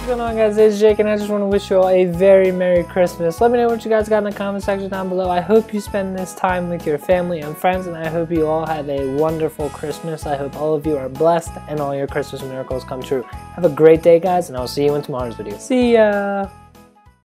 going on, guys? It's Jake and I just want to wish you all a very Merry Christmas. Let me know what you guys got in the comment section down below. I hope you spend this time with your family and friends, and I hope you all have a wonderful Christmas. I hope all of you are blessed and all your Christmas miracles come true. Have a great day, guys, and I'll see you in tomorrow's video. See ya!